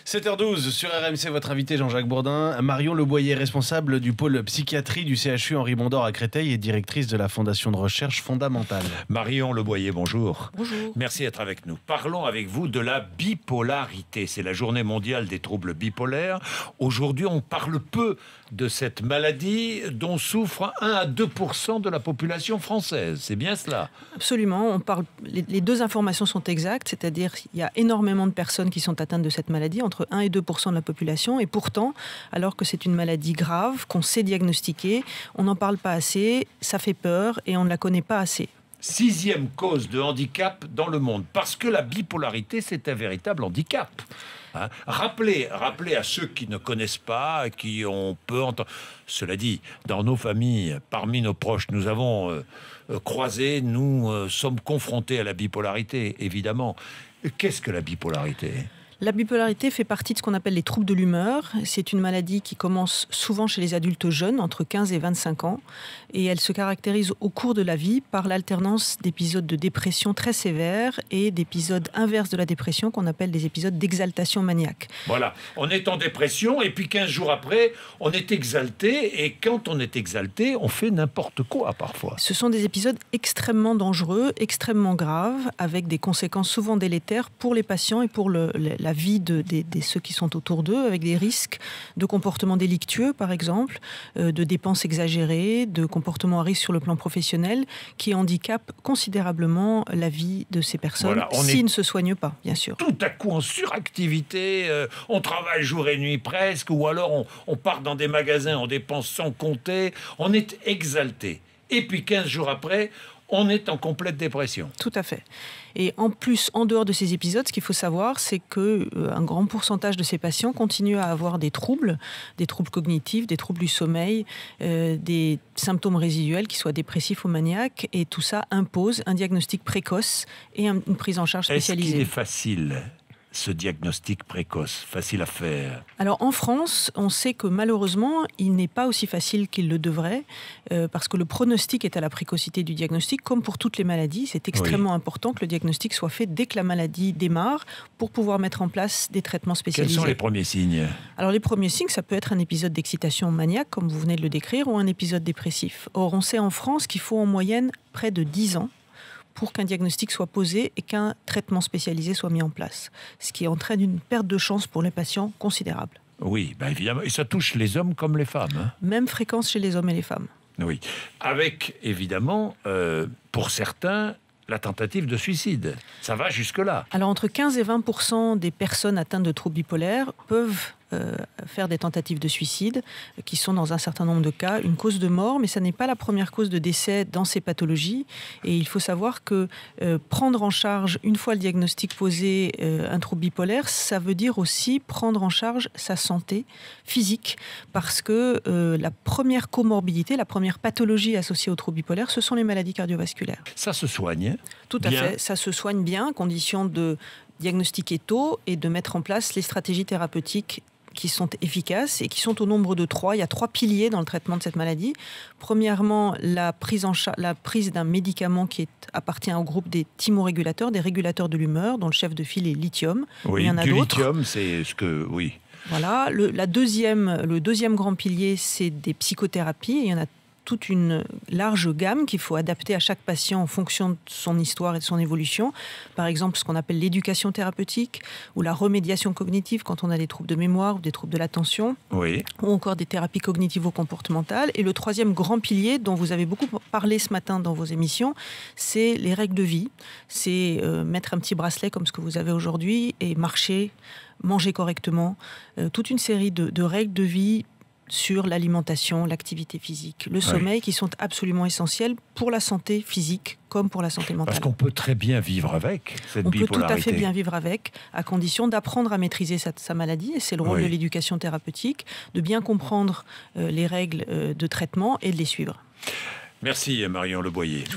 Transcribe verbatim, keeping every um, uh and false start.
sept heures douze sur R M C, votre invité Jean-Jacques Bourdin. Marion Leboyer, responsable du pôle psychiatrie du C H U Henri Mondor à Créteil et directrice de la Fondation de recherche fondamentale. Marion Leboyer, bonjour. Bonjour. Merci d'être avec nous. Parlons avec vous de la bipolarité. C'est la journée mondiale des troubles bipolaires. Aujourd'hui, on parle peu de cette maladie dont souffre un à deux pour cent de la population française. C'est bien cela? Absolument. On parle, les, les deux informations sont exactes, c'est-à-dire qu'il y a énormément de personnes qui sont atteintes de cette maladie, entre un et deux pour cent de la population. Et pourtant, alors que c'est une maladie grave, qu'on sait diagnostiquer, on n'en parle pas assez, ça fait peur et on ne la connaît pas assez. Sixième cause de handicap dans le monde, parce que la bipolarité, c'est un véritable handicap. Hein, rappelez, rappelez à ceux qui ne connaissent pas, qui ont peu entendu. Cela dit, dans nos familles, parmi nos proches, nous avons euh, euh, croisé, nous euh, sommes confrontés à la bipolarité, évidemment. Qu'est-ce que la bipolarité ? La bipolarité fait partie de ce qu'on appelle les troubles de l'humeur. C'est une maladie qui commence souvent chez les adultes jeunes, entre quinze et vingt-cinq ans. Et elle se caractérise au cours de la vie par l'alternance d'épisodes de dépression très sévères et d'épisodes inverses de la dépression qu'on appelle des épisodes d'exaltation maniaque. Voilà, on est en dépression et puis quinze jours après, on est exalté. Et quand on est exalté, on fait n'importe quoi parfois. Ce sont des épisodes extrêmement dangereux, extrêmement graves, avec des conséquences souvent délétères pour les patients et pour le, la la vie de, de, de ceux qui sont autour d'eux, avec des risques de comportements délictueux, par exemple, euh, de dépenses exagérées, de comportements à risque sur le plan professionnel, qui handicapent considérablement la vie de ces personnes, voilà, s'ils ne se soignent pas, bien sûr. Tout à coup en suractivité, euh, on travaille jour et nuit presque, ou alors on, on part dans des magasins, on dépense sans compter, on est exalté. Et puis quinze jours après, on est en complète dépression. Tout à fait. Et en plus, en dehors de ces épisodes, ce qu'il faut savoir, c'est qu'un euh, grand pourcentage de ces patients continuent à avoir des troubles, des troubles cognitifs, des troubles du sommeil, euh, des symptômes résiduels, qu'ils soient dépressifs ou maniaques, et tout ça impose un diagnostic précoce et un, une prise en charge spécialisée. Est-ce qu'il est facile, ce diagnostic précoce, facile à faire? Alors en France, on sait que malheureusement, il n'est pas aussi facile qu'il le devrait, euh, parce que le pronostic est à la précocité du diagnostic, comme pour toutes les maladies. C'est extrêmement oui. important que le diagnostic soit fait dès que la maladie démarre, pour pouvoir mettre en place des traitements spécialisés. Quels sont les premiers signes? Alors les premiers signes, ça peut être un épisode d'excitation maniaque, comme vous venez de le décrire, ou un épisode dépressif. Or, on sait en France qu'il faut en moyenne près de dix ans pour qu'un diagnostic soit posé et qu'un traitement spécialisé soit mis en place. Ce qui entraîne une perte de chance pour les patients considérable. Oui, ben évidemment. Et ça touche les hommes comme les femmes. Hein. Même fréquence chez les hommes et les femmes. Oui. Avec, évidemment, euh, pour certains, la tentative de suicide. Ça va jusque-là. Alors, entre quinze et vingt pour cent des personnes atteintes de troubles bipolaires peuvent Euh, faire des tentatives de suicide, euh, qui sont dans un certain nombre de cas une cause de mort, mais ça n'est pas la première cause de décès dans ces pathologies. Et il faut savoir que euh, prendre en charge, une fois le diagnostic posé, euh, un trouble bipolaire, ça veut dire aussi prendre en charge sa santé physique, parce que euh, la première comorbidité, la première pathologie associée au trouble bipolaire, ce sont les maladies cardiovasculaires. Ça se soigne? Tout à fait, ça se soigne bien, à condition de diagnostiquer tôt et de mettre en place les stratégies thérapeutiques qui sont efficaces et qui sont au nombre de trois. Il y a trois piliers dans le traitement de cette maladie. Premièrement, la prise, en cha- la prise d'un médicament qui est, appartient au groupe des thymorégulateurs, des régulateurs de l'humeur, dont le chef de file est lithium. Oui, il y en a du d'autres. lithium, c'est ce que... Oui. Voilà. Le, la deuxième, le deuxième grand pilier, c'est des psychothérapies. Il y en a toute une large gamme qu'il faut adapter à chaque patient en fonction de son histoire et de son évolution. Par exemple, ce qu'on appelle l'éducation thérapeutique ou la remédiation cognitive quand on a des troubles de mémoire ou des troubles de l'attention, oui. ou encore des thérapies cognitivo-comportementales. Et le troisième grand pilier dont vous avez beaucoup parlé ce matin dans vos émissions, c'est les règles de vie. C'est euh, mettre un petit bracelet comme ce que vous avez aujourd'hui et marcher, manger correctement. Euh, toute une série de, de règles de vie sur l'alimentation, l'activité physique, le sommeil, oui. qui sont absolument essentiels pour la santé physique comme pour la santé mentale. Parce qu'on peut très bien vivre avec cette On bipolarité. On peut tout à fait bien vivre avec, à condition d'apprendre à maîtriser sa, sa maladie, et c'est le rôle oui. de l'éducation thérapeutique, de bien comprendre euh, les règles euh, de traitement et de les suivre. Merci Marion Leboyer.